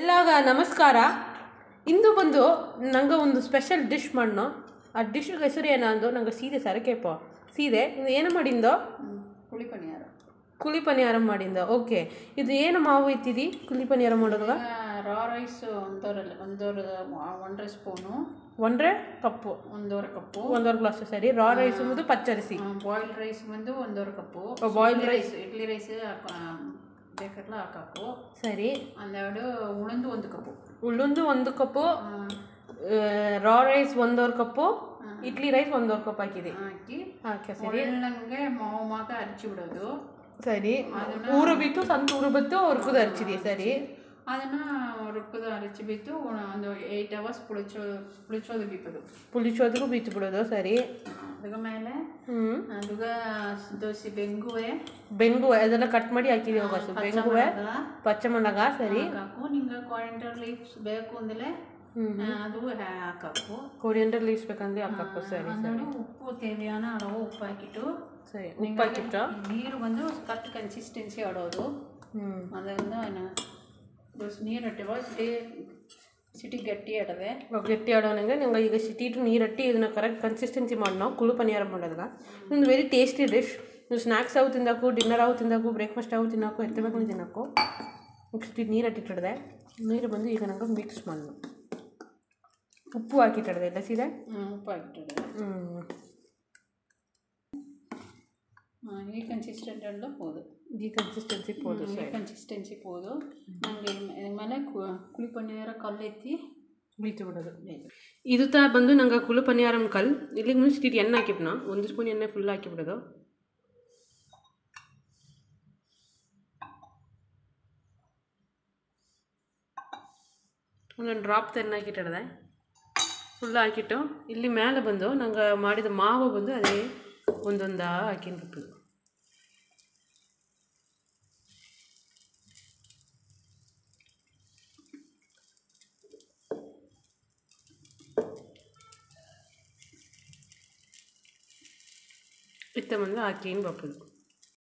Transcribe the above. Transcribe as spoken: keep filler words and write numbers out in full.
ಎಲ್ಲಾಗ ನಮಸ್ಕಾರ. ಇಂದು ಬಂದು ನಂಗೆ ಒಂದು ಸ್ಪೆಷಲ್ ಡಿಶ್ ಮಾಡೋ. ಆ ಡಿಶ್ ಹೆಸರು ಏನಂದು ನಂಗೆ ಸೀದೆ ಸರಕೆಪ್ಪ ಸೀದೆ ಇದು ಏನು ಮಾಡಿಂದೋ ಕುಳಿ ಪನಿಯಾರ ಕುಳಿ ಪನಿಯಾರ ಮಾಡಿಂದ. ಓಕೆ, ಇದು ಏನು ಮಾವು ಇತ್ತಿದಿ ಕುಳಿ ಪನಿಯಾರ ಮಾಡೋದಾಗ? ರಾ ರೈಸ್ ಒಂದೂವರೆ ಒಂದೂವರೆ ಒಂದரை ಸ್ಪೂನು ಒಂದரை ಕಪ್ಪು ಒಂದೂವರೆ ಕಪ್ಪು ಒಂದೂವರೆ ಗ್ಲಾಸ್ ಸರಿ. ರಾ ರೈಸ್ ಬಂದು ಪಚ್ಚರಿಸಿ. ಬಾಯ್ಲ್ಡ್ ರೈಸ್ ಬಂದು ಒಂದೂವರೆ cup. Boiled rice idli rice ಬೇಕಲ್ಲ ಆ ಕಪ್ಪು ಸರಿ. ಒಂದೆರಡು ಉಳುಂದು ಒಂದು ಕಪ್ಪು ಉಳುಂದು ಒಂದು ಕಪ್ಪು, ರಾ ರೈಸ್ ಒಂದೂವರೆ ಕಪ್ಪು, ಇಡ್ಲಿ ರೈಸ್ ಒಂದೂವರೆ ಕಪ್ ಹಾಕಿದೆ ಹಾಕಿ ಹಾಕಿ ಸರಿ. ಒಳ್ಳಂಗೆ ಮಾವು ಮಾಕ ಅರಚಿ ಬಿಡೋದು ಸರಿ. ಊರು ಬಿತ್ತು ಸಂತ ಊರು ಬಿತ್ತು ಹುರ್ಕುದು ಅರಚಿದೆ ಸರಿ. ಅದನ್ನು ರುಕ್ಕದ ಅರಚಿ ಬಿತ್ತು ಒಂದು ಏಯ್ಟ್ ಅವರ್ಸ್ ಪುಳಿಚೋ ಪುಳಿಚೋದು ಬಿಪ್ಪದು ಪುಳಿಚೋದಕ್ಕೂ ಬಿತ್ತು ಬಿಡೋದು ಸರಿ. ಅದ್ರ ಮೇಲೆ ಹ್ಞೂ ಅದುಗ ದೋಸೆ ಬೆಂಗುವೆ ಬೆಂಗುವೆ ಅದೆಲ್ಲ ಕಟ್ ಮಾಡಿ ಹಾಕಿದೀವಿ. ಹೋಗು ಬೆಂಗುವೆ ಪಚ್ಚಮಲಗ ಸರಿ. ಹಾಕು ನಿಂಗೆ ಕೊರಿಯಂಡರ್ ಲೀವ್ಸ್ ಬೇಕು ಅಂದರೆ ಅದು ಹಾಕಾಕು. ಕೊರಿಯಂಡರ್ ಲೀವ್ಸ್ ಬೇಕಂದ್ರೆ ಹಾಕಾಕು ಸರಿ ಸರಿ. ಉಪ್ಪು ತೇವೆಯಾನ ಅಳವು ಉಪ್ಪು ಹಾಕಿಟ್ಟು ಸರಿ. ಉಪ್ಪು ಹಾಕಿಟ್ಟು ನೀರು ಬಂದು ಕರೆಕ್ಟ್ ಕನ್ಸಿಸ್ಟೆನ್ಸಿ ಆಡೋದು. ಹ್ಞೂ ಅದರಿಂದ ದೋಸೆ ನೀರು ಹಟ್ಟಿವ ಸಿಟಿ ಸಿಟಿ ಗಟ್ಟಿ ಆಡವೆ ಗಟ್ಟಿ ಆಡೋನಂಗೆ ನಂಗೆ ಈಗ ಸಿಟಿಟು ನೀರಟ್ಟಿ ಇದನ್ನ ಕರೆಕ್ಟ್ ಕನ್ಸಿಸ್ಟೆನ್ಸಿ ಮಾಡಿ ನಾವು ಕುಳು ಪನಿಯಾರ ಮಾಡೋದಾಗ ಒಂದು ವೆರಿ ಟೇಸ್ಟಿ ಡಿಶ್. ನೀವು ಸ್ನ್ಯಾಕ್ಸ್ ಅವು ತಿಂದಾಕು, ಡಿನ್ನರ್ ಅವು ತಿಂದಾಕು, ಬ್ರೇಕ್ಫಾಸ್ಟ್ ಅವು ತಿನ್ನೋಕು, ಎತ್ತಬೇಕು ತಿನ್ನೋಕು. ಸಿಟಿ ನೀರು ಹಟ್ಟಿಟ್ಟಿಡ್ದೆ. ನೀರು ಬಂದು ಈಗ ನಂಗೆ ಮಿಕ್ಸ್ ಮಾಡೋಣ. ಉಪ್ಪು ಹಾಕಿಟ್ಟಿಡ್ದೆ ಎಲ್ಲ ಸೀದೆ. ಹ್ಞೂ ಉಪ್ಪು ಹಾಕಿಟ್ಟಿಡ್ದೆ. ಹ್ಞೂ ಈ ಕನ್ಸಿಸ್ಟೆಂಟ್ ಎಲ್ಲ ಹೋದು ಈ ಕನ್ಸಿಸ್ಟೆನ್ಸಿ ಪೋದು ಈ ಕನ್ಸಿಸ್ಟೆನ್ಸಿ ಪೋದು ನನಗೆ ಮೇಲೆ ಕುಳಿ ಪನಿಯಾರ ಕಲ್ಲು ಎತ್ತಿ ಬೀತು ಬಿಡೋದು. ಇದು ತ ಬಂದು ನಂಗೆ ಕುಳು ಪನಿಯಾರಂ ಕಲ್ಲು ಇಲ್ಲಿಗೆ ಮುಂಚೆ ಇಟ್ಟು ಎಣ್ಣೆ ಹಾಕಿಬಿಡ್ನ ಒಂದು ಸ್ಪೂನ್ ಎಣ್ಣೆ ಫುಲ್ ಹಾಕಿಬಿಡೋದು. ಒಂದೊಂದು ಡ್ರಾಪ್ ಎಣ್ಣೆ ಹಾಕಿಟ್ಟಿಡ್ದೆ ಫುಲ್ ಹಾಕಿಟ್ಟು ಇಲ್ಲಿ ಮೇಲೆ ಬಂದು ನಂಗೆ ಮಾಡಿದ ಮಾವು ಬಂದು ಅದೇ ಒಂದೊಂದು ಹಾಕಿನ್ಬಿಟ್ಟು ಇತ್ತ ಬಂದು ಹಾಕಿ ಬಪ್ಪದು.